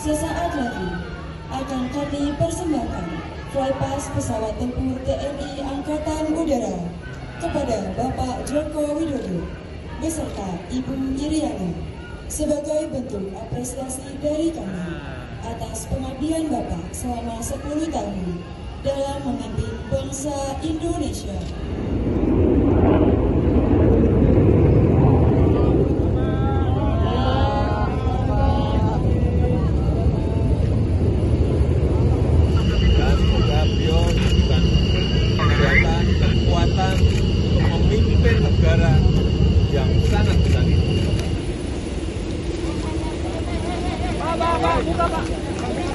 Sesaat lagi akan kami persembahkan flypast pesawat tempur TNI Angkatan Udara kepada Bapak Joko Widodo beserta Ibu Iriana sebagai bentuk apresiasi dari kami atas pengabdian Bapak selama 10 tahun dalam memimpin bangsa Indonesia. Memimpin negara yang sangat besar ini. Pak, buka Pak.